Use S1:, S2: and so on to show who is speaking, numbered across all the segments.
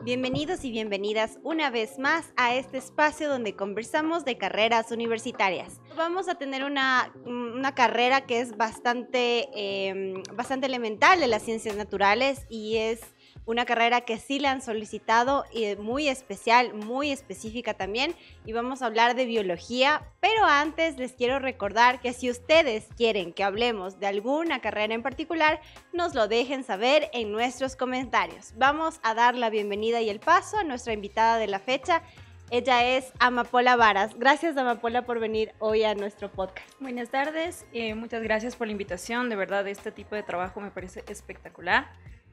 S1: Bienvenidos y bienvenidas una vez más a este espacio donde conversamos de carreras universitarias. Vamos a tener una carrera que es bastante elemental de las ciencias naturales y es una carrera que sí le han solicitado y muy especial, muy específica también, y vamos a hablar de biología, pero antes les quiero recordar que si ustedes quieren que hablemos de alguna carrera en particular, nos lo dejen saber en nuestros comentarios. Vamos a dar la bienvenida y el paso a nuestra invitada de la fecha. Ella es Amapola Varas. Gracias, Amapola, por venir hoy a nuestro podcast.
S2: Buenas tardes, muchas gracias por la invitación. De verdad, este tipo de trabajo me parece espectacular.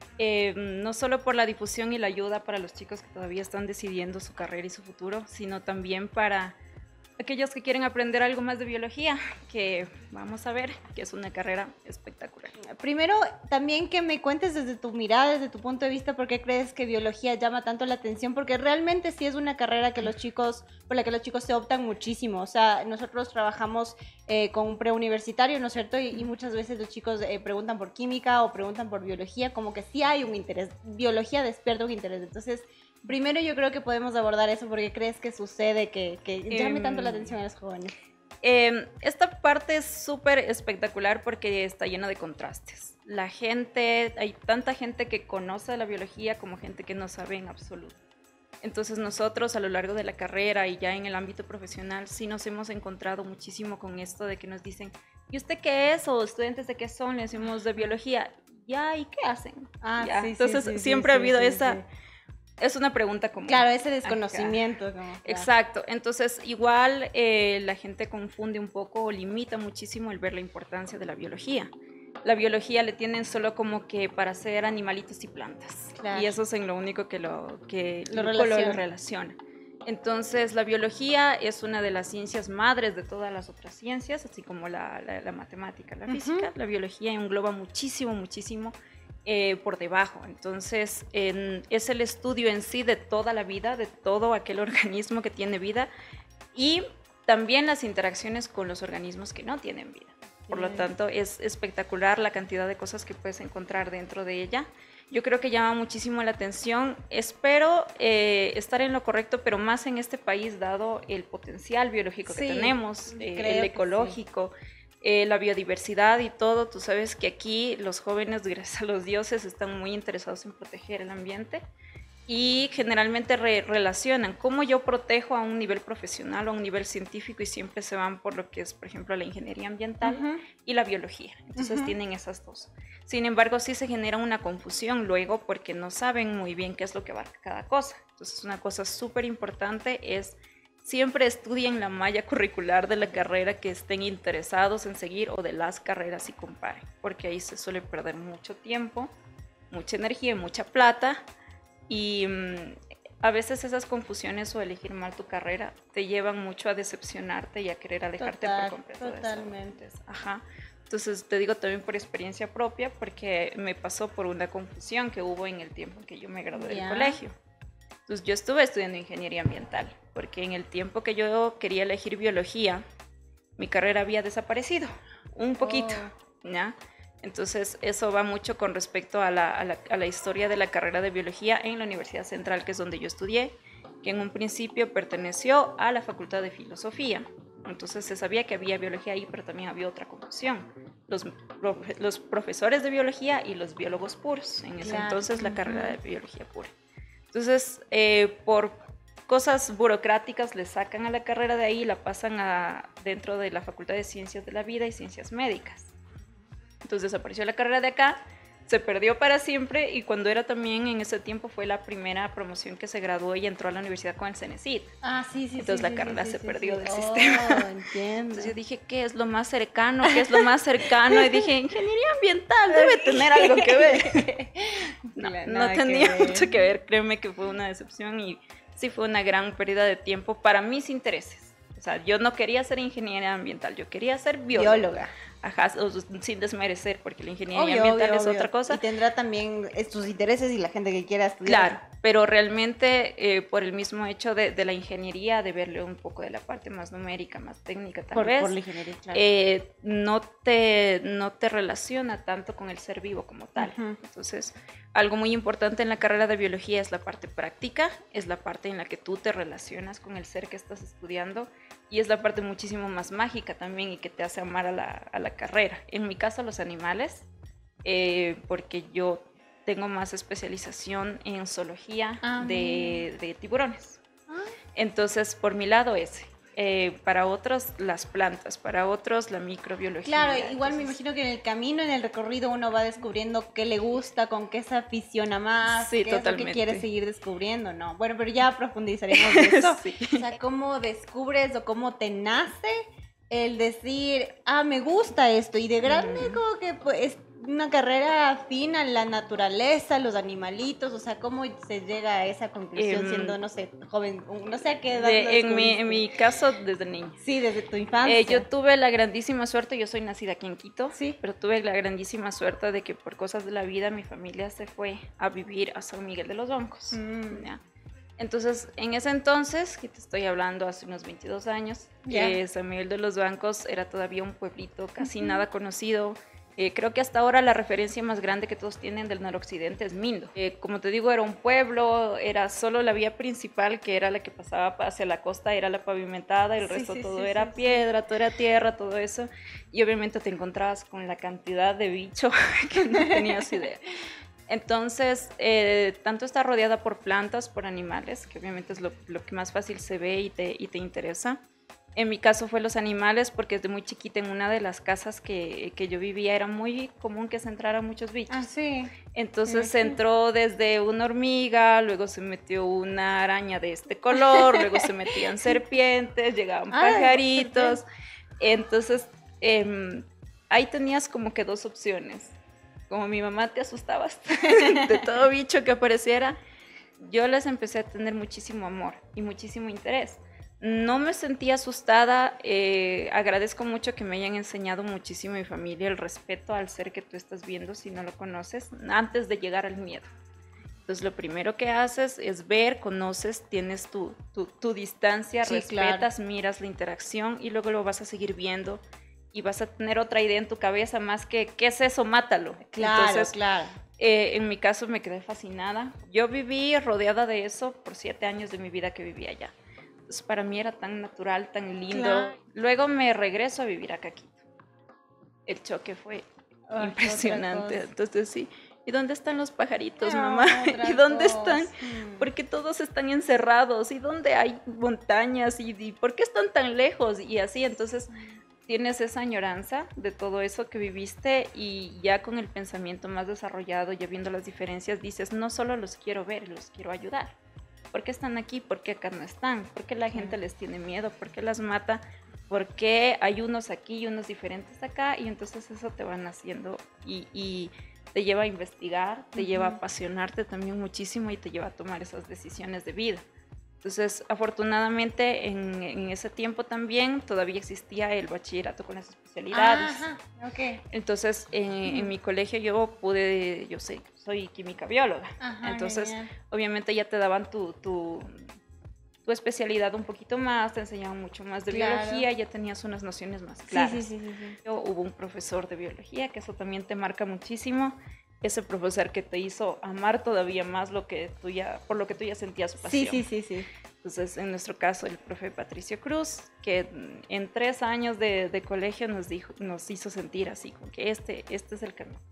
S2: No solo por la difusión y la ayuda para los chicos que todavía están decidiendo su carrera y su futuro, sino también para aquellos que quieren aprender algo más de biología, que vamos a ver que es una carrera espectacular.
S1: Primero, también que me cuentes desde tu mirada, desde tu punto de vista, por qué crees que biología llama tanto la atención, porque realmente sí es una carrera que por la que los chicos se optan muchísimo. O sea, nosotros trabajamos con un preuniversitario, ¿no es cierto? Y muchas veces los chicos preguntan por química o preguntan por biología, como que sí hay un interés. Biología despierta un interés. Entonces, primero yo creo que podemos abordar eso, porque crees que sucede que llame tanto la atención a los jóvenes.
S2: Esta parte es súper espectacular porque está llena de contrastes. Hay tanta gente que conoce la biología como gente que no sabe en absoluto. Entonces nosotros a lo largo de la carrera y ya en el ámbito profesional sí nos hemos encontrado muchísimo con esto de que nos dicen, ¿y usted qué es? O estudiantes de qué son, le decimos de biología. Ya, ¿y qué hacen? Ya.
S1: Sí,
S2: entonces
S1: sí,
S2: siempre ha habido esa...
S1: Sí.
S2: Es una pregunta común.
S1: Claro, ese desconocimiento. Como, claro.
S2: Exacto. Entonces, igual la gente confunde un poco o limita muchísimo el ver la importancia de la biología. La biología le tienen solo como que para hacer animalitos y plantas. Claro. Y eso es en lo único que lo relaciona. Entonces, la biología es una de las ciencias madres de todas las otras ciencias, así como la matemática, la física. La biología engloba muchísimo por debajo. Entonces, es el estudio en sí de toda la vida, de todo aquel organismo que tiene vida y también las interacciones con los organismos que no tienen vida. Por lo tanto, es espectacular la cantidad de cosas que puedes encontrar dentro de ella. Yo creo que llama muchísimo la atención. Espero estar en lo correcto, pero más en este país, dado el potencial biológico que tenemos, el ecológico, la biodiversidad y todo. Tú sabes que aquí los jóvenes, gracias a los dioses, están muy interesados en proteger el ambiente y generalmente relacionan cómo yo protejo a un nivel profesional o a un nivel científico y siempre se van por lo que es, por ejemplo, la ingeniería ambiental y la biología. Entonces tienen esas dos. Sin embargo, sí se genera una confusión luego porque no saben muy bien qué es lo que abarca cada cosa. Entonces, una cosa súper importante es siempre estudien la malla curricular de la carrera que estén interesados en seguir o de las carreras y comparen, porque ahí se suele perder mucho tiempo, mucha energía y mucha plata y a veces esas confusiones o elegir mal tu carrera te llevan mucho a decepcionarte y a querer alejarte por completo.
S1: Totalmente.
S2: De eso. Ajá. Entonces te digo también por experiencia propia porque me pasó por una confusión que hubo en el tiempo en que yo me gradué del colegio. Entonces yo estuve estudiando ingeniería ambiental porque en el tiempo que yo quería elegir biología, mi carrera había desaparecido un poquito, ¿ya? Entonces eso va mucho con respecto a la historia de la carrera de biología en la Universidad Central, que es donde yo estudié, que en un principio perteneció a la Facultad de Filosofía. Entonces se sabía que había biología ahí, pero también había otra confusión. Los profesores de biología y los biólogos puros. En ese entonces la carrera de biología pura. Entonces, por cosas burocráticas le sacan a la carrera de ahí y la pasan dentro de la Facultad de Ciencias de la Vida y Ciencias Médicas. Entonces desapareció la carrera de acá, se perdió para siempre y cuando era también en ese tiempo fue la primera promoción que se graduó y entró a la universidad con el CENESID. Entonces la carrera se perdió del sistema.
S1: Entiendo.
S2: Entonces yo dije, ¿qué es lo más cercano? ¿Qué es lo más cercano? Y dije, ingeniería ambiental, debe tener algo que ver. No tenía mucho que ver, créeme que fue una decepción y sí fue una gran pérdida de tiempo para mis intereses. O sea, yo no quería ser ingeniera ambiental, yo quería ser bióloga. Ajá, sin desmerecer, porque la ingeniería ambiental es otra cosa.
S1: Y tendrá también sus intereses y la gente que quiera estudiar.
S2: Claro, pero realmente por el mismo hecho de la ingeniería, de verle un poco de la parte más numérica, más técnica tal vez,
S1: por la ingeniería, claro.
S2: no te relaciona tanto con el ser vivo como tal. Entonces, algo muy importante en la carrera de biología es la parte práctica, es la parte en la que tú te relacionas con el ser que estás estudiando y es la parte muchísimo más mágica también y que te hace amar a la carrera. En mi caso, los animales, porque yo tengo más especialización en zoología de tiburones. Entonces, por mi lado ese. Para otros, las plantas, para otros, la microbiología.
S1: Claro, igual me imagino que en el camino, en el recorrido, uno va descubriendo qué le gusta, con qué se aficiona más,
S2: sí,
S1: qué
S2: totalmente.
S1: es lo que quiere seguir descubriendo, ¿no? Bueno, pero ya profundizaremos de eso. Sí. O sea, cómo descubres o cómo te nace el decir, me gusta esto, y de grande como que pues una carrera afín a la naturaleza, los animalitos, o sea, ¿cómo se llega a esa conclusión siendo, no sé, joven, no sé a qué edad lo descubriste?
S2: En mi caso, desde niña.
S1: Sí, desde tu infancia.
S2: Yo tuve la grandísima suerte, yo soy nacida aquí en Quito,
S1: sí,
S2: pero tuve la grandísima suerte de que por cosas de la vida mi familia se fue a vivir a San Miguel de los Bancos. ¿Ya? Entonces, en ese entonces, que te estoy hablando hace unos 22 años, San Miguel de los Bancos era todavía un pueblito casi nada conocido. Creo que hasta ahora la referencia más grande que todos tienen del noroccidente es Mindo. Como te digo, era un pueblo, era solo la vía principal, que era la que pasaba hacia la costa, era la pavimentada, el resto todo era piedra, todo era tierra, todo eso. Y obviamente te encontrabas con la cantidad de bicho que no tenías idea. Entonces, tanto está rodeada por plantas, por animales, que obviamente es lo que más fácil se ve y te interesa. En mi caso fue los animales, porque desde muy chiquita en una de las casas que yo vivía era muy común que se entraran muchos bichos.
S1: Sí.
S2: Entonces se entró desde una hormiga, luego se metió una araña de este color, luego se metían serpientes, llegaban pajaritos. Entonces ahí tenías como que dos opciones. Como mi mamá te asustabas de todo bicho que apareciera, yo les empecé a tener muchísimo amor y muchísimo interés. No me sentía asustada, agradezco mucho que me hayan enseñado muchísimo mi familia el respeto al ser que tú estás viendo si no lo conoces, antes de llegar al miedo. Entonces lo primero que haces es ver, conoces, tienes tu distancia, respetas, miras la interacción y luego lo vas a seguir viendo y vas a tener otra idea en tu cabeza más que, ¿qué es eso? Mátalo.
S1: Claro,
S2: entonces,
S1: claro.
S2: En mi caso me quedé fascinada. Yo viví rodeada de eso por 7 años de mi vida que vivía allá. Entonces, para mí era tan natural, tan lindo. Claro. Luego me regreso a vivir acá a Quito. El choque fue impresionante. Entonces, sí. ¿Y dónde están los pajaritos, mamá? ¿Y dónde están? ¿Por qué todos están encerrados? ¿Y dónde hay montañas? ¿Y por qué están tan lejos? Y así, entonces tienes esa añoranza de todo eso que viviste y ya con el pensamiento más desarrollado, ya viendo las diferencias, dices, no solo los quiero ver, los quiero ayudar. ¿Por qué están aquí? ¿Por qué acá no están? ¿Por qué la gente les tiene miedo? ¿Por qué las mata? ¿Por qué hay unos aquí y unos diferentes acá? Y entonces eso te van haciendo y te lleva a investigar, te lleva a apasionarte también muchísimo y te lleva a tomar esas decisiones de vida. Entonces, afortunadamente, en ese tiempo también todavía existía el bachillerato con las especialidades. Entonces, en mi colegio yo soy química bióloga. Entonces, obviamente ya te daban tu especialidad un poquito más, te enseñaban mucho más de biología, ya tenías unas nociones más claras. Sí. Hubo un profesor de biología, que eso también te marca muchísimo. Ese profesor que te hizo amar todavía más por lo que tú ya sentías pasión. Sí. Entonces, en nuestro caso, el profe Patricio Cruz, que en 3 años de colegio nos hizo sentir así, como que este es el camino.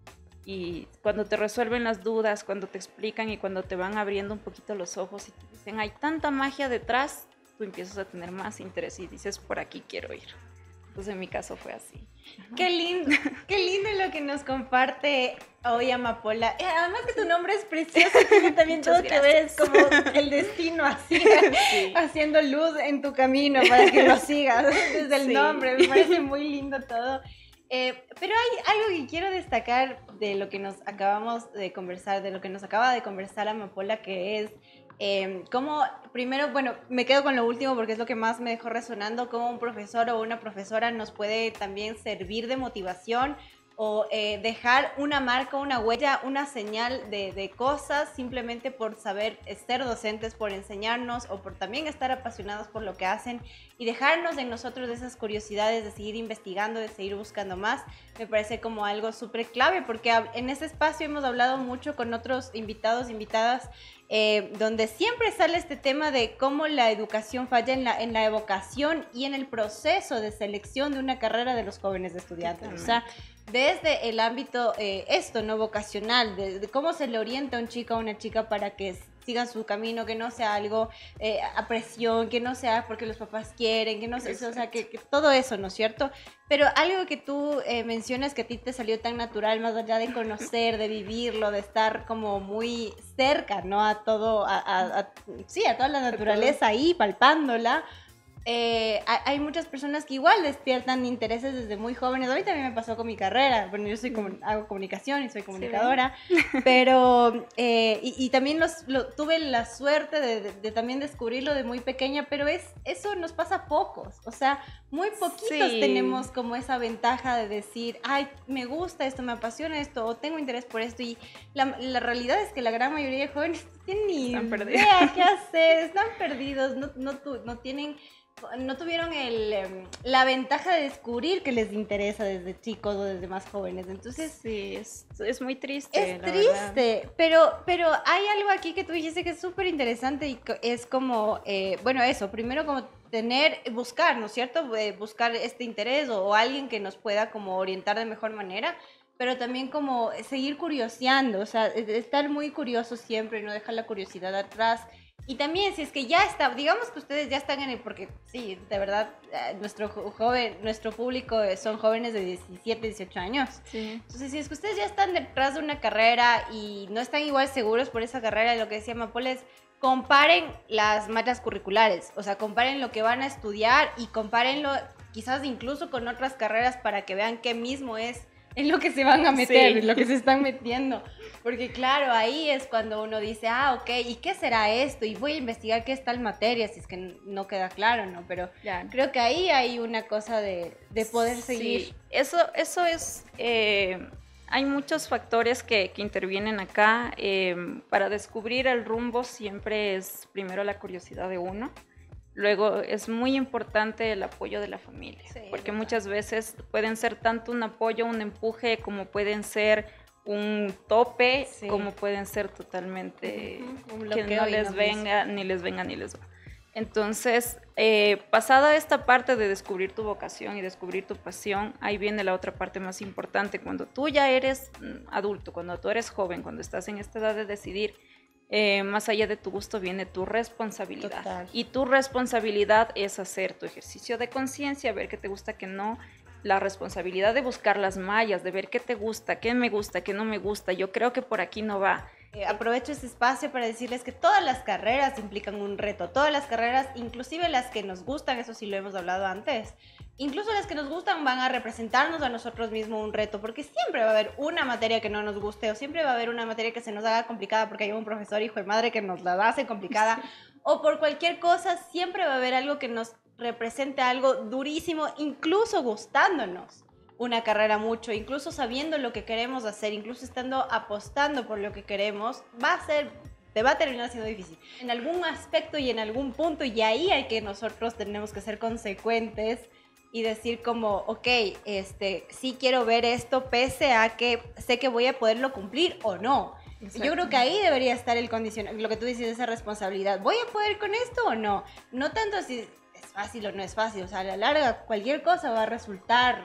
S2: Y cuando te resuelven las dudas, cuando te explican y cuando te van abriendo un poquito los ojos y te dicen, hay tanta magia detrás, tú empiezas a tener más interés y dices, por aquí quiero ir. Entonces, en mi caso fue así.
S1: Qué lindo lo que nos comparte hoy Amapola. Además que tu nombre es precioso, tiene también todo que ver, es como el destino así, haciendo luz en tu camino para que lo sigas desde el nombre. Me parece muy lindo todo. Pero hay algo que quiero destacar de lo que nos acabamos de conversar, de lo que nos acaba de conversar Amapola, que es cómo, primero, bueno, me quedo con lo último porque es lo que más me dejó resonando, cómo un profesor o una profesora nos puede también servir de motivación o dejar una marca, una huella, una señal de cosas simplemente por saber ser docentes, por enseñarnos o por también estar apasionados por lo que hacen y dejarnos en nosotros de esas curiosidades de seguir investigando, de seguir buscando más, me parece como algo súper clave porque en ese espacio hemos hablado mucho con otros invitados, invitadas, donde siempre sale este tema de cómo la educación falla en la evocación y en el proceso de selección de una carrera de los jóvenes estudiantes. O sea, desde el ámbito no vocacional, de cómo se le orienta a un chico o a una chica para que sigan su camino, que no sea algo a presión, que no sea porque los papás quieren, que no sea, o sea, que todo eso, ¿no es cierto? Pero algo que tú mencionas que a ti te salió tan natural, más allá de conocer, de vivirlo, de estar como muy cerca, ¿no? A todo, sí, a toda la naturaleza ahí, palpándola. Hay muchas personas que igual despiertan intereses desde muy jóvenes. A mí también me pasó con mi carrera. Bueno, yo hago comunicación y soy comunicadora, sí, pero y también tuve la suerte de también descubrirlo de muy pequeña, pero eso nos pasa a pocos. O sea, muy poquitos tenemos como esa ventaja de decir, ay, me gusta esto, me apasiona esto, o tengo interés por esto. Y la realidad es que la gran mayoría de jóvenes no tienen ni idea qué hacer, están perdidos, no tienen... No tuvieron la ventaja de descubrir que les interesa desde chicos o desde más jóvenes. Entonces,
S2: sí, es muy triste.
S1: Es triste, pero hay algo aquí que tú dijiste que es súper interesante y es como, bueno, eso, primero como buscar, ¿no es cierto? Buscar este interés o alguien que nos pueda como orientar de mejor manera, pero también como seguir curioseando, o sea, estar muy curioso siempre y no dejar la curiosidad atrás. Y también, si es que ya está, digamos que ustedes ya están porque sí, de verdad, nuestro público son jóvenes de 17, 18 años. Sí. Entonces, si es que ustedes ya están detrás de una carrera y no están igual seguros por esa carrera, lo que decía Mapol es, comparen las mallas curriculares, o sea, comparen lo que van a estudiar y compárenlo quizás incluso con otras carreras para que vean qué mismo es en lo que se van a meter, en lo que se están metiendo. Porque claro, ahí es cuando uno dice, ok, ¿y qué será esto? Y voy a investigar qué es tal materia, si es que no queda claro, ¿no? Pero creo que ahí hay una cosa de poder seguir.
S2: Eso es... hay muchos factores que intervienen acá. Para descubrir el rumbo siempre es primero la curiosidad de uno. Luego es muy importante el apoyo de la familia, porque muchas veces pueden ser tanto un apoyo, un empuje, como pueden ser un tope, como pueden ser totalmente que no les venga, ni les venga, ni les va. Entonces, pasada esta parte de descubrir tu vocación y descubrir tu pasión, ahí viene la otra parte más importante. Cuando tú ya eres adulto, cuando tú eres joven, cuando estás en esta edad de decidir, más allá de tu gusto viene tu responsabilidad. Total. Y tu responsabilidad es hacer tu ejercicio de conciencia, ver qué te gusta, qué no. La responsabilidad de buscar las mallas, de ver qué te gusta, qué no me gusta. Yo creo que por aquí no va.
S1: Aprovecho este espacio para decirles que todas las carreras implican un reto. Todas las carreras, inclusive las que nos gustan, eso sí lo hemos hablado antes, incluso las que nos gustan van a representarnos a nosotros mismos un reto, porque siempre va a haber una materia que no nos guste o siempre va a haber una materia que se nos haga complicada porque hay un profesor hijo de madre que nos la hace complicada o por cualquier cosa, siempre va a haber algo que nos represente algo durísimo, incluso gustándonos una carrera mucho, incluso sabiendo lo que queremos hacer, incluso estando apostando por lo que queremos, te va a terminar siendo difícil en algún aspecto y en algún punto, y ahí hay que nosotros tenemos que ser consecuentes y decir como, ok, sí quiero ver esto pese a que sé que voy a poderlo cumplir o no. Yo creo que ahí debería estar el condicionamiento, lo que tú dices, esa responsabilidad. ¿Voy a poder con esto o no? No tanto si es fácil o no es fácil, o sea, a la larga cualquier cosa va a resultar...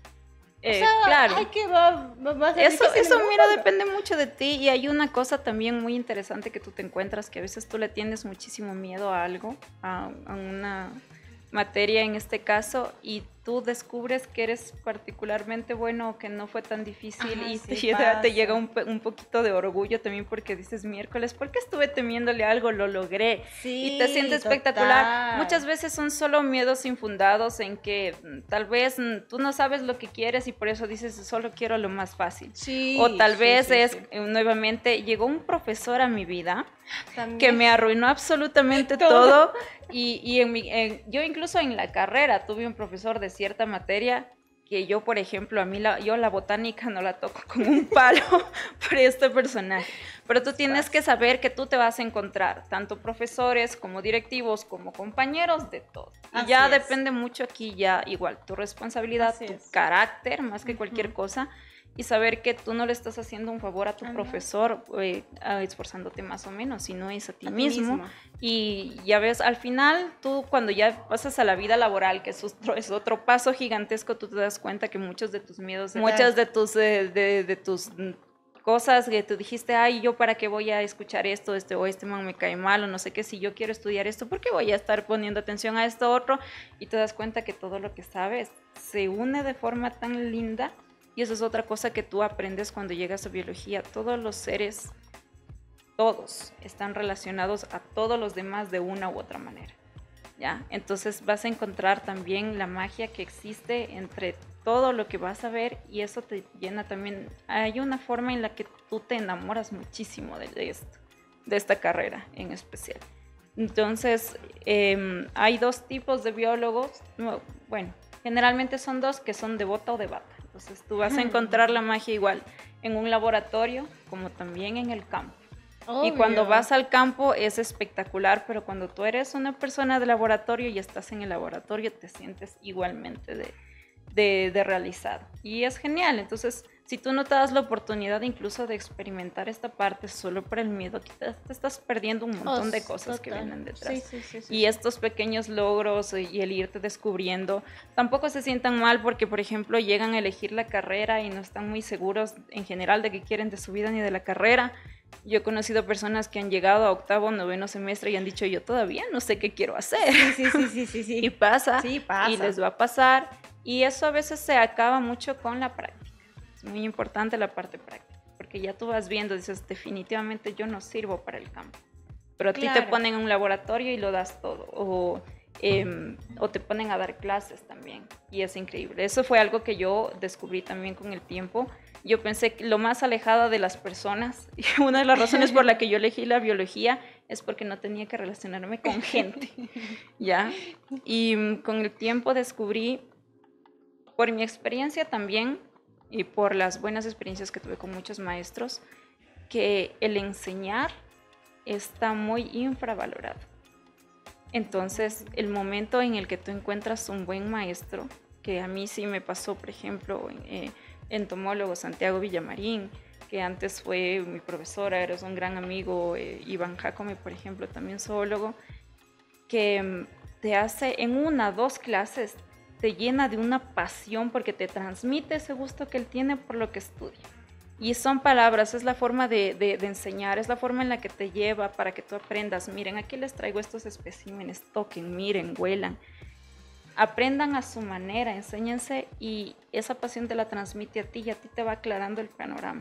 S2: claro.
S1: Va a ser
S2: eso mira, depende mucho de ti, y hay una cosa también muy interesante que tú te encuentras, que a veces tú le tienes muchísimo miedo a algo, a una materia en este caso, y tú descubres que eres particularmente bueno o que no fue tan difícil. Ajá, y te llega un poquito de orgullo también, porque dices, miércoles, ¿por qué estuve temiéndole algo? Lo logré. Sí, y te sientes espectacular. Muchas veces son solo miedos infundados en que tal vez tú no sabes lo que quieres y por eso dices, solo quiero lo más fácil. Sí, o tal vez nuevamente, llegó un profesor a mi vida también, que me arruinó absolutamente todo. Y yo incluso en la carrera tuve un profesor de cierta materia que yo, por ejemplo, yo la botánica no la toco con un palo por este personaje. Pero tú tienes que saber que tú te vas a encontrar tanto profesores como directivos, como compañeros, de todo. Y ya depende mucho aquí ya igual tu responsabilidad, tu carácter, más que cualquier cosa, y saber que tú no le estás haciendo un favor a tu profesor esforzándote más o menos, sino es a ti mismo. Y ya ves, al final tú cuando ya pasas a la vida laboral, que es otro paso gigantesco, tú te das cuenta que muchos de tus miedos, muchas de tus cosas que tú dijiste, ay, ¿yo para qué voy a escuchar esto, o este man me cae mal, o no sé qué, si yo quiero estudiar esto, ¿por qué voy a estar poniendo atención a esto otro? Y te das cuenta que todo lo que sabes se une de forma tan linda. Y eso es otra cosa que tú aprendes cuando llegas a biología. Todos los seres, todos están relacionados a todos los demás de una u otra manera, ¿ya? Entonces vas a encontrar también la magia que existe entre todo lo que vas a ver, y eso te llena también. Hay una forma en la que tú te enamoras muchísimo de esto, de esta carrera en especial. Entonces, hay dos tipos de biólogos. Bueno, generalmente son dos, que son de bota o de bata. Entonces tú vas a encontrar la magia igual en un laboratorio como también en el campo. Obvio. Y cuando vas al campo es espectacular, pero cuando tú eres una persona de laboratorio y estás en el laboratorio te sientes igualmente de realizado. Y es genial. Entonces, si tú no te das la oportunidad incluso de experimentar esta parte solo por el miedo, te estás perdiendo un montón de cosas que vienen detrás. Sí. Y estos pequeños logros y el irte descubriendo, tampoco se sientan mal porque, por ejemplo, llegan a elegir la carrera y no están muy seguros en general de qué quieren de su vida ni de la carrera. Yo he conocido personas que han llegado a 8º, 9º semestre y han dicho, yo todavía no sé qué quiero hacer. Sí. Y pasa, y les va a pasar. Y eso a veces se acaba mucho con la práctica. Es muy importante la parte práctica, porque ya tú vas viendo, dices, definitivamente yo no sirvo para el campo. Pero a ti te ponen en un laboratorio y lo das todo. O te ponen a dar clases también. Y es increíble. Eso fue algo que yo descubrí también con el tiempo. Yo pensé que lo más alejada de las personas, y una de las razones por la que yo elegí la biología es porque no tenía que relacionarme con gente, ¿ya? Y con el tiempo descubrí, por mi experiencia también, y por las buenas experiencias que tuve con muchos maestros, que el enseñar está muy infravalorado. Entonces, el momento en el que tú encuentras un buen maestro, que a mí sí me pasó, por ejemplo, entomólogo Santiago Villamarín, que antes fue mi profesora, eres un gran amigo, Iván Jacome, por ejemplo, también zoólogo, que te hace en 1 o 2 clases, te llena de una pasión porque te transmite ese gusto que él tiene por lo que estudia. Y son palabras, es la forma de enseñar, es la forma en la que te lleva para que tú aprendas. Miren, aquí les traigo estos especímenes, toquen, miren, huelan. Aprendan a su manera, enséñense, y esa pasión te la transmite a ti y a ti te va aclarando el panorama.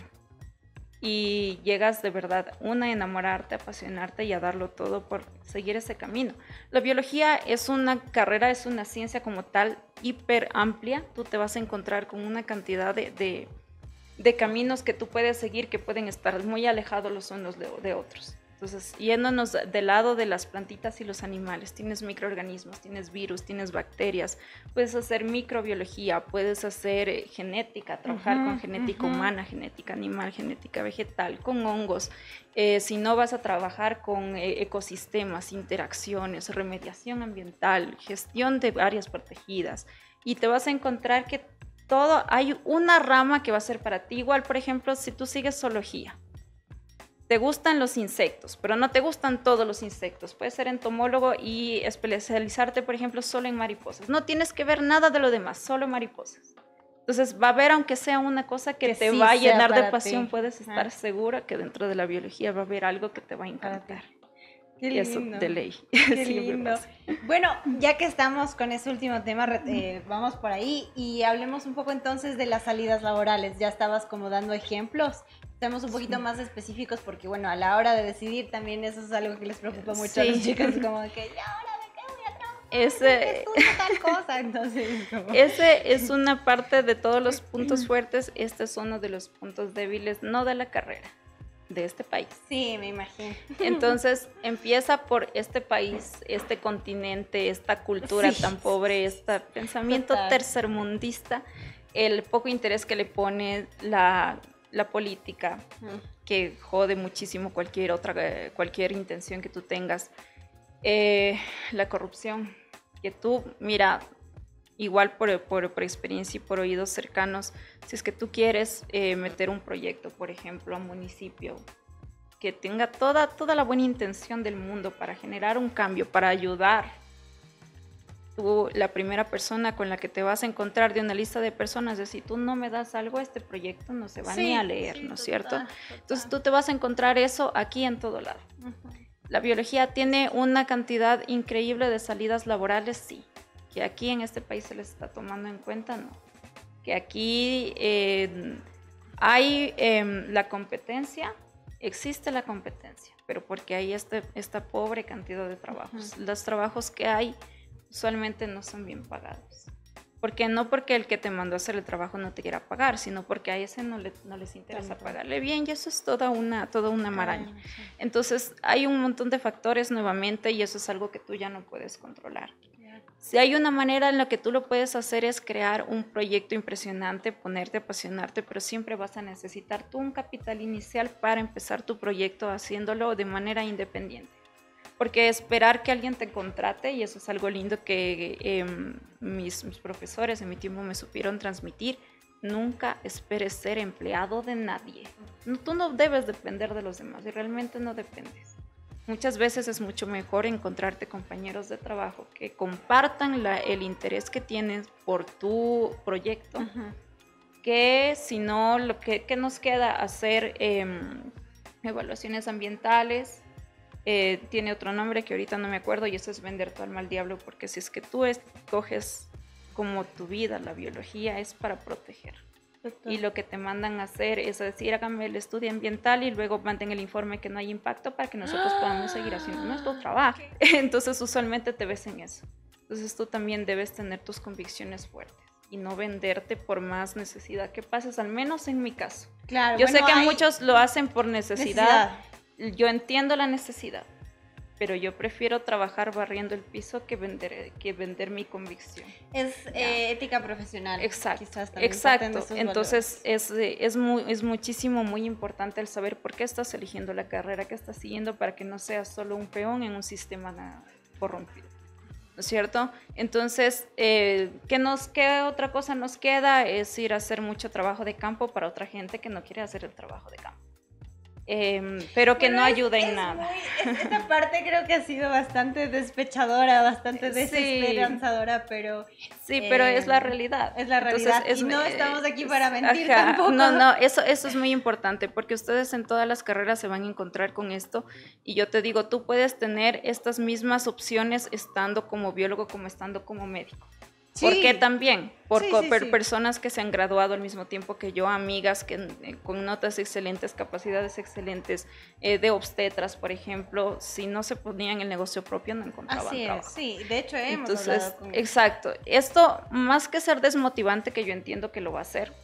S2: Y llegas de verdad, a enamorarte, a apasionarte y a darlo todo por seguir ese camino. La biología es una carrera, es una ciencia como tal, hiper amplia. Tú te vas a encontrar con una cantidad de caminos que tú puedes seguir que pueden estar muy alejados los unos de otros. Entonces, yéndonos del lado de las plantitas y los animales, tienes microorganismos, tienes virus, tienes bacterias, puedes hacer microbiología, puedes hacer genética, trabajar con genética humana, genética animal, genética vegetal, con hongos. Si no, vas a trabajar con ecosistemas, interacciones, remediación ambiental, gestión de áreas protegidas, y te vas a encontrar que todo, hay una rama que va a ser para ti. Igual, por ejemplo, si tú sigues zoología, te gustan los insectos, pero no te gustan todos los insectos. Puedes ser entomólogo y especializarte, por ejemplo, solo en mariposas. No tienes que ver nada de lo demás, solo mariposas. Entonces va a haber, aunque sea una cosa que te va a llenar de pasión, puedes estar segura que dentro de la biología va a haber algo que te va a encantar.
S1: Qué lindo.
S2: Eso de ley.
S1: Qué lindo. Bueno, ya que estamos con ese último tema, vamos por ahí y hablemos un poco entonces de las salidas laborales. Ya estabas como dando ejemplos. Seamos un poquito más específicos porque, bueno, a la hora de decidir también eso es algo que les preocupa mucho a los chicos, como que, ¿y ahora de qué voy a trabajar? Estudio tal cosa, entonces.
S2: Ese es una parte de todos los puntos fuertes. Este es uno de los puntos débiles, no de la carrera, de este país.
S1: Sí, me imagino.
S2: Entonces empieza por este país, este continente, esta cultura tan pobre, este pensamiento tercermundista el poco interés que le pone la política, que jode muchísimo cualquier intención que tú tengas. La corrupción, que tú, mira, igual por experiencia y por oídos cercanos, si es que tú quieres meter un proyecto, por ejemplo, a un municipio, que tenga toda la buena intención del mundo para generar un cambio, para ayudar, tú, la primera persona con la que te vas a encontrar de una lista de personas, es si tú no me das algo, este proyecto no se va ni a leer, ¿no es cierto? Total. Entonces tú te vas a encontrar eso aquí en todo lado. La biología tiene una cantidad increíble de salidas laborales, sí. Que aquí en este país se les está tomando en cuenta, no. Que aquí hay la competencia, existe la competencia, pero porque hay esta pobre cantidad de trabajos. Los trabajos que hay usualmente no son bien pagados. Porque no porque el que te mandó a hacer el trabajo no te quiera pagar, sino porque a ese no les interesa pagarle bien, y eso es toda una maraña. Entonces hay un montón de factores nuevamente, y eso es algo que tú ya no puedes controlar. Si hay una manera en la que tú lo puedes hacer es crear un proyecto impresionante, ponerte a apasionarte, pero siempre vas a necesitar tú un capital inicial para empezar tu proyecto haciéndolo de manera independiente. Porque esperar que alguien te contrate, y eso es algo lindo que mis profesores en mi tiempo me supieron transmitir, nunca esperes ser empleado de nadie. Tú no debes depender de los demás, y realmente no dependes. Muchas veces es mucho mejor encontrarte compañeros de trabajo que compartan el interés que tienes por tu proyecto, que si no, lo que nos queda hacer evaluaciones ambientales. Tiene otro nombre que ahorita no me acuerdo, y eso es vender tu alma al diablo, porque si es que tú escoges como tu vida la biología, es para proteger. Y lo que te mandan a hacer es decir, hágame el estudio ambiental y luego manden el informe que no hay impacto para que nosotros podamos seguir haciendo nuestro trabajo. Entonces usualmente te ves en eso. Entonces tú también debes tener tus convicciones fuertes y no venderte por más necesidad que pases, al menos en mi caso.
S1: Claro,
S2: yo sé que muchos lo hacen por necesidad. Yo entiendo la necesidad, pero yo prefiero trabajar barriendo el piso que vender mi convicción.
S1: Es ética profesional.
S2: Exacto,
S1: quizás
S2: exacto. Entonces es muchísimo, muy importante el saber por qué estás eligiendo la carrera que estás siguiendo, para que no seas solo un peón en un sistema corrompido, ¿no es cierto? Entonces, ¿qué otra cosa nos queda? Es ir a hacer mucho trabajo de campo para otra gente que no quiere hacer el trabajo de campo. Pero que no ayuda en nada.
S1: Esta parte creo que ha sido bastante despechadora, bastante desesperanzadora, pero...
S2: Sí, pero es la realidad.
S1: Es la realidad. Entonces, y no estamos aquí para mentir tampoco.
S2: No, eso es muy importante, porque ustedes en todas las carreras se van a encontrar con esto, y yo te digo, tú puedes tener estas mismas opciones estando como biólogo como estando como médico. Sí. Porque también, personas que se han graduado al mismo tiempo que yo, amigas que con notas excelentes, capacidades excelentes, de obstetras, por ejemplo, si no se ponían el negocio propio no encontraban trabajo.
S1: Sí, de hecho
S2: Entonces, exacto. Esto, más que ser desmotivante, que yo entiendo que lo va a hacer,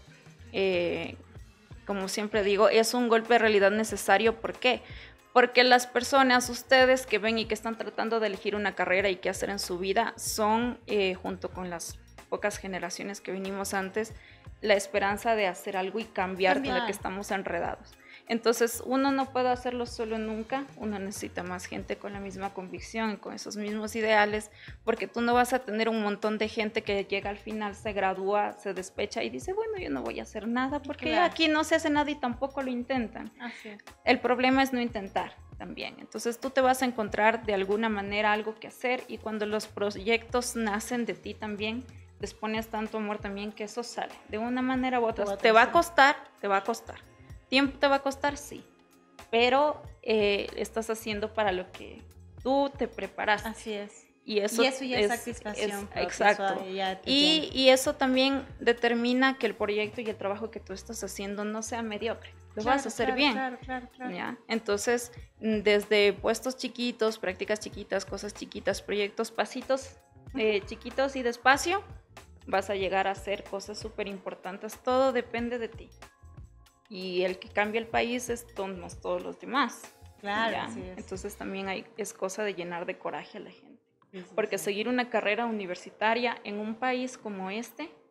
S2: como siempre digo, es un golpe de realidad necesario. ¿Por qué? Porque las personas, ustedes que ven y que están tratando de elegir una carrera y qué hacer en su vida, son, junto con las pocas generaciones que vinimos antes, la esperanza de hacer algo y cambiar en la que estamos enredados. Entonces, uno no puede hacerlo solo nunca, uno necesita más gente con la misma convicción, con esos mismos ideales, porque tú no vas a tener un montón de gente que llega al final, se gradúa, se despecha y dice, bueno, yo no voy a hacer nada, porque aquí no se hace nada y tampoco lo intentan. El problema es no intentar también. Entonces, tú te vas a encontrar de alguna manera algo que hacer, y cuando los proyectos nacen de ti también, les pones tanto amor también que eso sale, de una manera u otra. Te va a costar. ¿Tiempo te va a costar? Sí, pero estás haciendo para lo que tú te preparaste.
S1: Así es.
S2: Y eso
S1: ya es satisfacción.
S2: Exacto. Y eso también determina que el proyecto y el trabajo que tú estás haciendo no sea mediocre. Lo vas a hacer bien.
S1: Claro.
S2: ¿Ya? Entonces, desde puestos chiquitos, prácticas chiquitas, cosas chiquitas, proyectos, pasitos chiquitos y despacio, vas a llegar a hacer cosas súper importantes. Todo depende de ti. Y el que cambia el país es todos los demás.
S1: Claro, así es.
S2: Entonces también es cosa de llenar de coraje a la gente. Porque seguir una carrera universitaria en un país como este,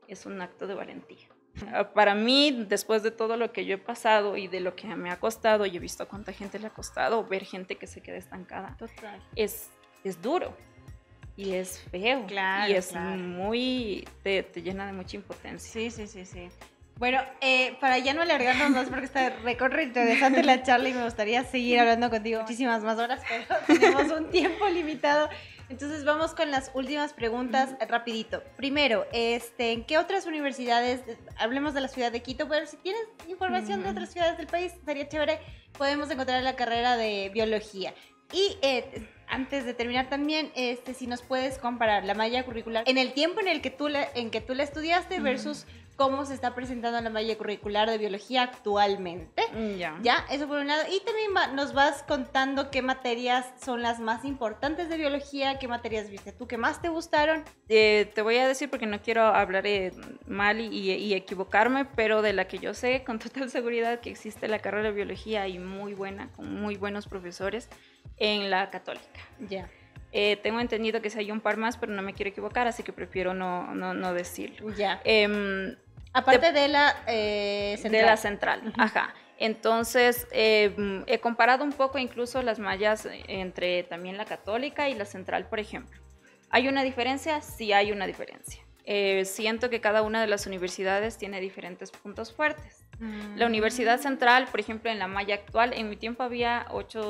S2: es un acto de valentía. Para mí, después de todo lo que yo he pasado y de lo que me ha costado, y he visto a cuánta gente le ha costado, ver gente que se queda estancada,
S1: Total.
S2: Es duro y es feo,
S1: claro,
S2: y es
S1: claro.
S2: muy, te llena de mucha impotencia.
S1: Sí. Bueno, para ya no alargarnos más porque está recontra interesante la charla y me gustaría seguir hablando contigo muchísimas más horas, pero tenemos un tiempo limitado. Entonces vamos con las últimas preguntas rapidito. Primero, ¿en qué otras universidades, hablemos de la ciudad de Quito, pero si tienes información de otras ciudades del país, estaría chévere, podemos encontrar la carrera de biología? Y antes de terminar también, si nos puedes comparar la malla curricular en el tiempo en el que tú la estudiaste versus cómo se está presentando la malla curricular de biología actualmente. Ya, eso por un lado. Y también nos vas contando qué materias son las más importantes de biología, qué materias viste tú que más te gustaron.
S2: Te voy a decir porque no quiero hablar mal y equivocarme, pero de la que yo sé con total seguridad que existe la carrera de biología y muy buena, con muy buenos profesores en la Católica.
S1: Ya.
S2: Tengo entendido que sí hay un par más, pero no me quiero equivocar, así que prefiero no decirlo.
S1: Ya. Aparte de la central.
S2: De la central, ajá. Entonces, he comparado un poco incluso las mallas entre también la Católica y la central, por ejemplo. ¿Hay una diferencia? Sí hay una diferencia. Siento que cada una de las universidades tiene diferentes puntos fuertes. La Universidad Central, por ejemplo, en la malla actual, en mi tiempo había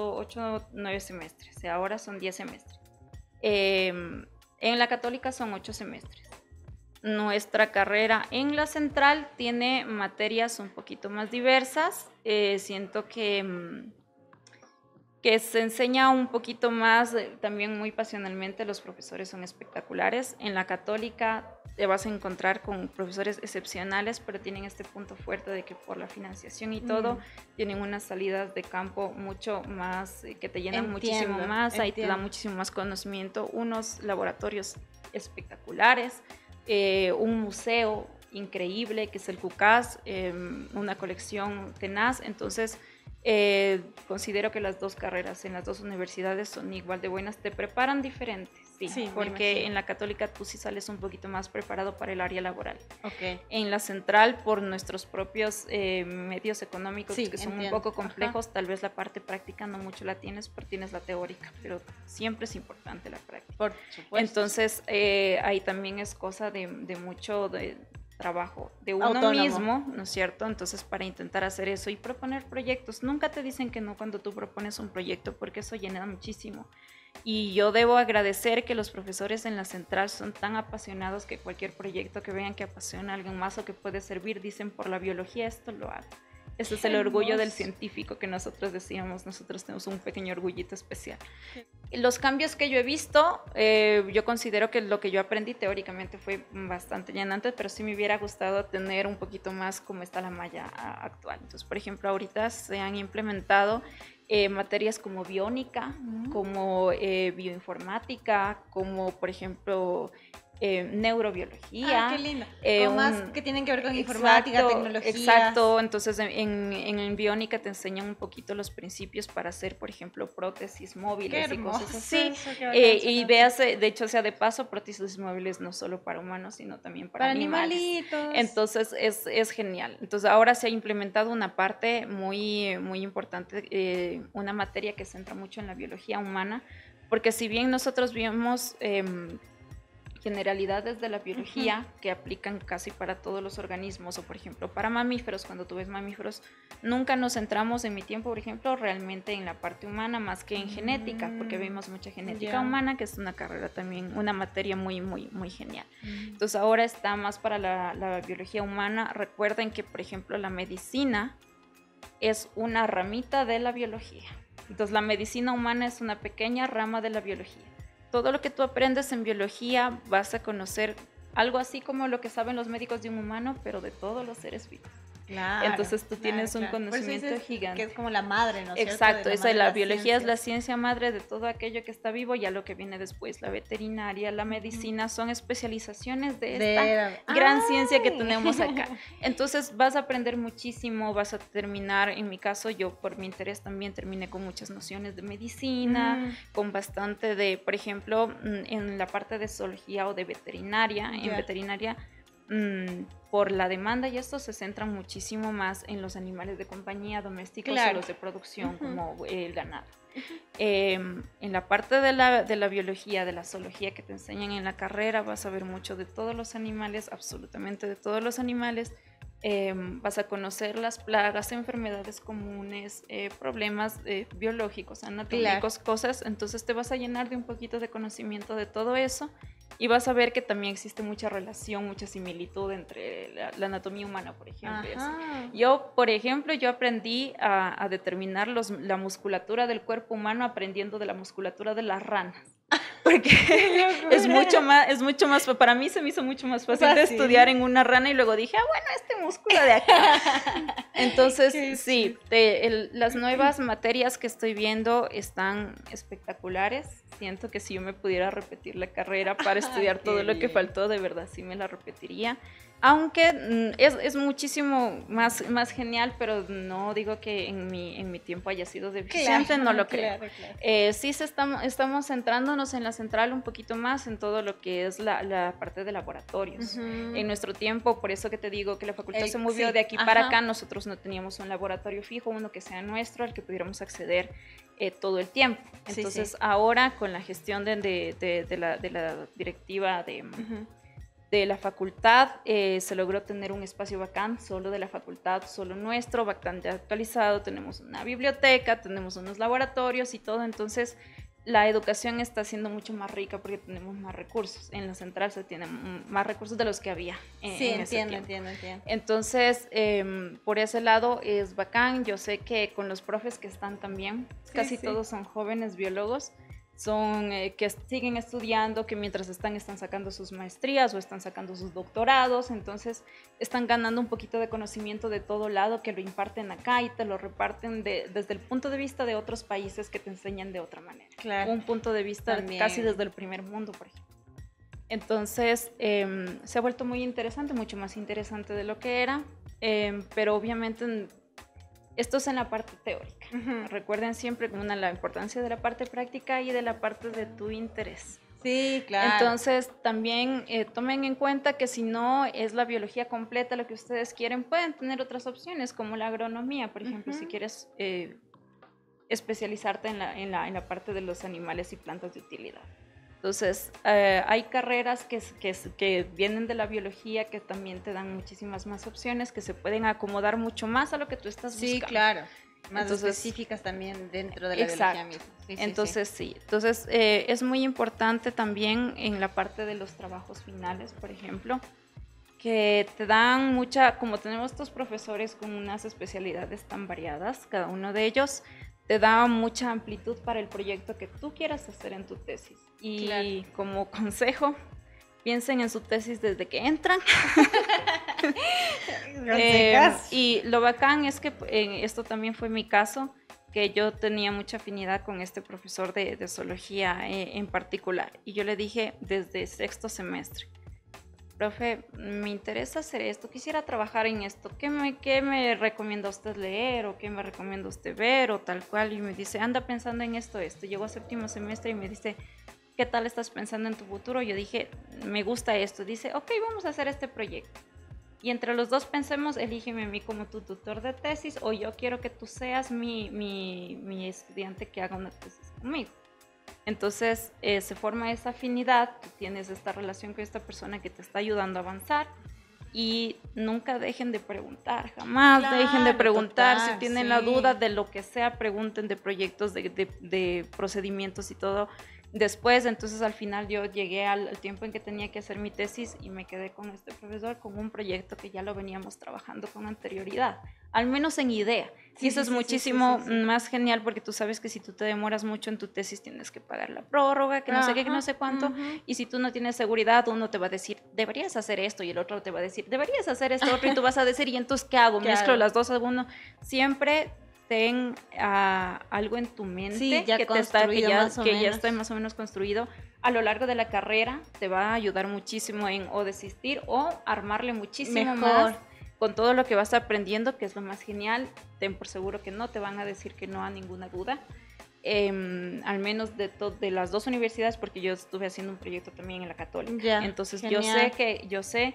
S2: 9 semestres, y ahora son 10 semestres. En la Católica son 8 semestres. Nuestra carrera en la central tiene materias un poquito más diversas. Siento que se enseña un poquito más, también muy pasionalmente, los profesores son espectaculares. En la Católica te vas a encontrar con profesores excepcionales, pero tienen este punto fuerte de que por la financiación y todo, tienen unas salidas de campo mucho más, que te llenan muchísimo más, ahí te da muchísimo más conocimiento, unos laboratorios espectaculares, un museo increíble que es el CUCAS, una colección tenaz. Entonces considero que las dos carreras en las dos universidades son igual de buenas, te preparan diferente, sí, porque en la Católica tú sí sales un poquito más preparado para el área laboral.
S1: Okay.
S2: En la central, por nuestros propios medios económicos que son un poco complejos, tal vez la parte práctica no mucho la tienes, pero tienes la teórica, pero siempre es importante la práctica.
S1: Por supuesto.
S2: Entonces ahí también es cosa de mucho trabajo de uno
S1: autónomo
S2: mismo, ¿no es cierto? Entonces, para intentar hacer eso y proponer proyectos, nunca te dicen que no cuando tú propones un proyecto, porque eso llena muchísimo. Y yo debo agradecer que los profesores en la central son tan apasionados que cualquier proyecto que vean que apasiona a alguien más o que puede servir, dicen por la biología esto lo hago. Ese es el orgullo del científico que nosotros decíamos, nosotros tenemos un pequeño orgullito especial. Los cambios que yo he visto, yo considero que lo que yo aprendí teóricamente fue bastante llenante, pero sí me hubiera gustado tener un poquito más como está la malla actual. Entonces, por ejemplo, ahorita se han implementado materias como biónica, como bioinformática, como por ejemplo neurobiología.
S1: Qué lindo. O más que tienen que ver con informática, tecnología.
S2: Exacto, entonces en biónica te enseñan un poquito los principios para hacer, por ejemplo, prótesis móviles y cosas así. Y veas, de hecho, sea de paso, prótesis móviles no solo para humanos, sino también para
S1: animalitos.
S2: Entonces es genial. Entonces ahora se ha implementado una parte muy, muy importante, una materia que se centra mucho en la biología humana, porque si bien nosotros vemos generalidades de la biología que aplican casi para todos los organismos, o por ejemplo para mamíferos, cuando tú ves mamíferos, nunca nos centramos en mi tiempo, por ejemplo, realmente en la parte humana más que en genética, porque vemos mucha genética humana, que es una carrera también, una materia muy, muy, muy genial. Entonces ahora está más para la biología humana. Recuerden que, por ejemplo, la medicina es una ramita de la biología. Entonces la medicina humana es una pequeña rama de la biología. Todo lo que tú aprendes en biología vas a conocer algo así como lo que saben los médicos de un humano, pero de todos los seres vivos.
S1: Claro,
S2: entonces tú tienes un conocimiento gigante.
S1: Que es como la madre, ¿no?
S2: Exacto, la biología es la ciencia madre de todo aquello que está vivo, ya lo que viene después, la veterinaria, la medicina, son especializaciones de esta gran ciencia que tenemos acá. Entonces vas a aprender muchísimo, vas a terminar, en mi caso, yo por mi interés también terminé con muchas nociones de medicina, con bastante de, por ejemplo, en la parte de zoología o de veterinaria, en veterinaria, por la demanda y esto se centran muchísimo más en los animales de compañía domésticos o los de producción como el ganado. En la parte de la biología, de la zoología que te enseñan en la carrera, vas a ver mucho de todos los animales, absolutamente de todos los animales. Vas a conocer las plagas, enfermedades comunes, problemas biológicos, anatómicos, cosas. Entonces te vas a llenar de un poquito de conocimiento de todo eso y vas a ver que también existe mucha relación, mucha similitud entre la anatomía humana, por ejemplo. Yo, por ejemplo, yo aprendí a determinar la musculatura del cuerpo humano aprendiendo de la musculatura de las ranas. Porque es mucho más, para mí se me hizo mucho más fácil de estudiar en una rana y luego dije, bueno, este músculo de acá. Entonces, sí, las nuevas materias que estoy viendo están espectaculares. Siento que si yo me pudiera repetir la carrera para estudiar todo lo que faltó, de verdad sí me la repetiría. Aunque es muchísimo más genial, pero no digo que en mi tiempo haya sido deficiente, no lo creo. Sí estamos centrándonos en la central un poquito más en todo lo que es la parte de laboratorios. En nuestro tiempo, por eso que te digo que la facultad se movió de aquí para acá, nosotros no teníamos un laboratorio fijo, uno que sea nuestro, al que pudiéramos acceder todo el tiempo. Entonces ahora con la gestión de la directiva de la facultad, se logró tener un espacio bacán, solo de la facultad, solo nuestro, bastante actualizado, tenemos una biblioteca, tenemos unos laboratorios y todo, entonces la educación está siendo mucho más rica porque tenemos más recursos. En la central se tienen más recursos de los que había. Entiendo. Entonces, por ese lado es bacán. Yo sé que con los profes que están también, casi todos son jóvenes biólogos, son que siguen estudiando, que mientras están sacando sus maestrías o están sacando sus doctorados, entonces están ganando un poquito de conocimiento de todo lado, que lo imparten acá y te lo reparten desde el punto de vista de otros países que te enseñan de otra manera. Un punto de vista casi desde el primer mundo, por ejemplo. Entonces se ha vuelto muy interesante, mucho más interesante de lo que era, pero obviamente esto es en la parte teórica. Recuerden siempre la importancia de la parte práctica y de la parte de tu interés.
S1: Sí, claro.
S2: Entonces, también tomen en cuenta que si no es la biología completa lo que ustedes quieren, pueden tener otras opciones, como la agronomía, por ejemplo, si quieres especializarte en la parte de los animales y plantas de utilidad. Entonces, hay carreras que vienen de la biología que también te dan muchísimas más opciones, que se pueden acomodar mucho más a lo que tú estás buscando.
S1: Sí, claro. Más específicas también dentro de la biología misma.
S2: Entonces, es muy importante también en la parte de los trabajos finales, por ejemplo, que te dan como tenemos estos profesores con unas especialidades tan variadas, cada uno de ellos te da mucha amplitud para el proyecto que tú quieras hacer en tu tesis. Y como consejo, piensen en su tesis desde que entran. Y lo bacán es que esto también fue mi caso, que yo tenía mucha afinidad con este profesor de zoología en particular. Y yo le dije desde sexto semestre, profe, me interesa hacer esto, quisiera trabajar en esto, ¿qué me recomienda usted leer o qué me recomienda usted ver o tal cual? Y me dice, anda pensando en esto. Llegó a séptimo semestre y me dice, ¿qué tal estás pensando en tu futuro? Yo dije, me gusta esto. Dice, ok, vamos a hacer este proyecto. Y entre los dos pensemos, elígeme a mí como tu tutor de tesis o yo quiero que tú seas mi estudiante que haga una tesis conmigo. Entonces se forma esa afinidad, tú tienes esta relación con esta persona que te está ayudando a avanzar y nunca dejen de preguntar, jamás dejen de preguntar, si tienen la duda de lo que sea, pregunten de proyectos, de procedimientos y todo. Después, entonces al final yo llegué al tiempo en que tenía que hacer mi tesis y me quedé con este profesor con un proyecto que ya lo veníamos trabajando con anterioridad, al menos en idea. Y eso es muchísimo más genial porque tú sabes que si tú te demoras mucho en tu tesis tienes que pagar la prórroga, que no sé qué, que no sé cuánto, y si tú no tienes seguridad, uno te va a decir, deberías hacer esto, y el otro te va a decir, deberías hacer esto otro, y tú vas a decir, ¿y entonces qué hago? Mezclo las dos a uno. Siempre ten algo en tu mente que ya está más o menos construido. A lo largo de la carrera te va a ayudar muchísimo en o desistir o armarle muchísimo más con todo lo que vas aprendiendo, que es lo más genial. Ten por seguro que no te van a decir que no a ninguna duda. Al menos de las dos universidades, porque yo estuve haciendo un proyecto también en la Católica. Entonces yo sé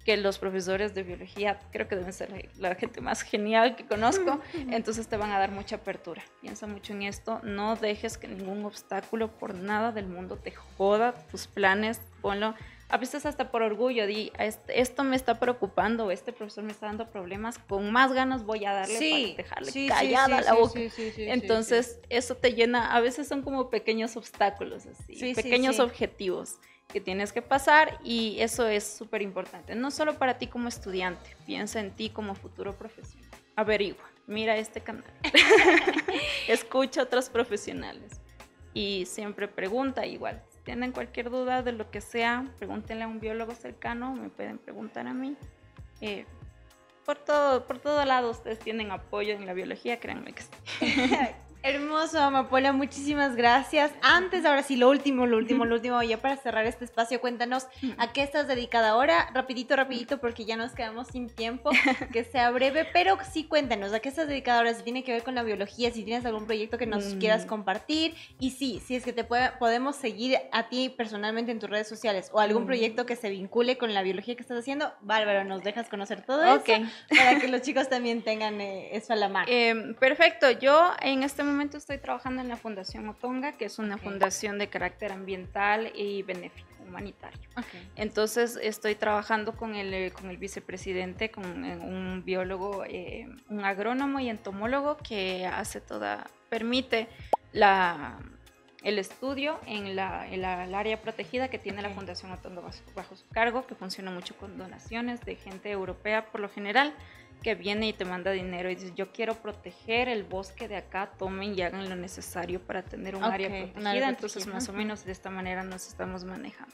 S2: que los profesores de biología creo que deben ser la gente más genial que conozco, entonces te van a dar mucha apertura. Piensa mucho en esto, no dejes que ningún obstáculo por nada del mundo te joda tus planes, ponlo, a veces hasta por orgullo, di, esto me está preocupando, este profesor me está dando problemas, con más ganas voy a darle para dejarle callada la boca. Entonces eso te llena, a veces son como pequeños obstáculos, así, pequeños objetivos que tienes que pasar, y eso es súper importante, no solo para ti como estudiante, piensa en ti como futuro profesional, averigua, mira este canal, escucha a otros profesionales y siempre pregunta. Igual, si tienen cualquier duda de lo que sea, pregúntenle a un biólogo cercano, me pueden preguntar a mí, por todo lado ustedes tienen apoyo en la biología, créanme que sí.
S1: Hermoso, Amapola, muchísimas gracias. Antes, ahora sí, lo último, ya para cerrar este espacio, cuéntanos a qué estás dedicada ahora, rapidito, porque ya nos quedamos sin tiempo, que sea breve, pero sí cuéntanos, a qué estás dedicada ahora, si tiene que ver con la biología, si tienes algún proyecto que nos quieras compartir, y sí, si es que podemos seguir a ti personalmente en tus redes sociales, o algún proyecto que se vincule con la biología que estás haciendo, bárbaro, nos dejas conocer todo eso, para que los chicos también tengan eso a la mano.
S2: Perfecto, yo en este momento estoy trabajando en la Fundación Otonga, que es una fundación de carácter ambiental y benéfico, humanitario. Entonces estoy trabajando con el vicepresidente, con un biólogo, un agrónomo y entomólogo que permite el estudio en el área protegida que tiene la Fundación Otonga bajo su cargo, que funciona mucho con donaciones de gente europea por lo general, que viene y te manda dinero y dice, yo quiero proteger el bosque de acá, tomen y hagan lo necesario para tener un área protegida. Entonces más o menos de esta manera nos estamos manejando.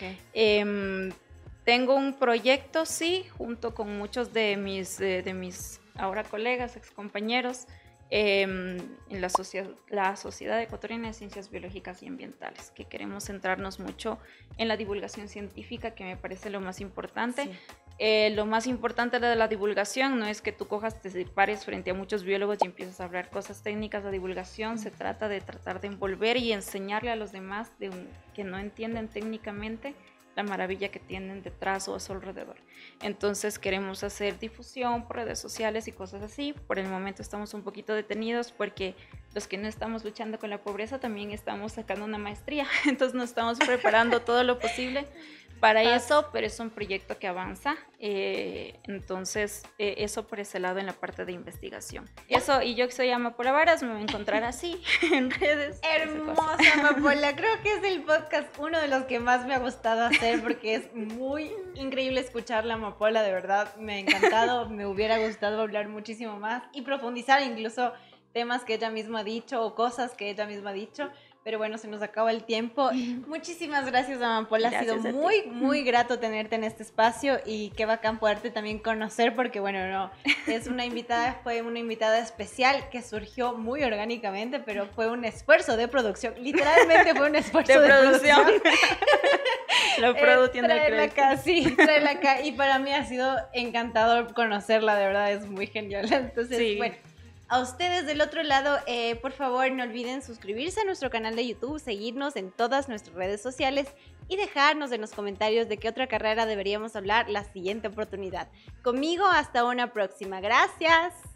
S2: Tengo un proyecto, sí, junto con muchos de mis ahora colegas, excompañeros, en la Sociedad Ecuatoriana de Ciencias Biológicas y Ambientales, que queremos centrarnos mucho en la divulgación científica, que me parece lo más importante. Lo más importante de la divulgación no es que tú te pares frente a muchos biólogos y empieces a hablar cosas técnicas. La divulgación se trata de tratar de envolver y enseñarle a los demás que no entienden técnicamente la maravilla que tienen detrás o a su alrededor. Entonces queremos hacer difusión por redes sociales y cosas así. Por el momento estamos un poquito detenidos porque los que no estamos luchando con la pobreza también estamos sacando una maestría, entonces nos estamos preparando todo lo posible para eso, pero es un proyecto que avanza, entonces eso por ese lado en la parte de investigación. Eso, y yo que soy Amapola Varas, me voy a encontrar así en redes.
S1: Hermosa, Amapola, creo que es el podcast uno de los que más me ha gustado hacer porque es muy increíble escucharla, Amapola, de verdad, me ha encantado, me hubiera gustado hablar muchísimo más y profundizar incluso temas que ella misma ha dicho o cosas que ella misma ha dicho. Pero bueno, se nos acaba el tiempo. Muchísimas gracias, Amapola. Ha sido muy grato tenerte en este espacio y qué bacán poderte también conocer porque, bueno, fue una invitada especial que surgió muy orgánicamente, pero fue un esfuerzo de producción. Literalmente fue un esfuerzo de producción.
S2: La produ tiene
S1: traerla acá, sí, traerla acá. Y para mí ha sido encantador conocerla, de verdad, es muy genial. Entonces, bueno. A ustedes del otro lado, por favor, no olviden suscribirse a nuestro canal de YouTube, seguirnos en todas nuestras redes sociales y dejarnos en los comentarios de qué otra carrera deberíamos hablar la siguiente oportunidad. Conmigo, hasta una próxima. Gracias.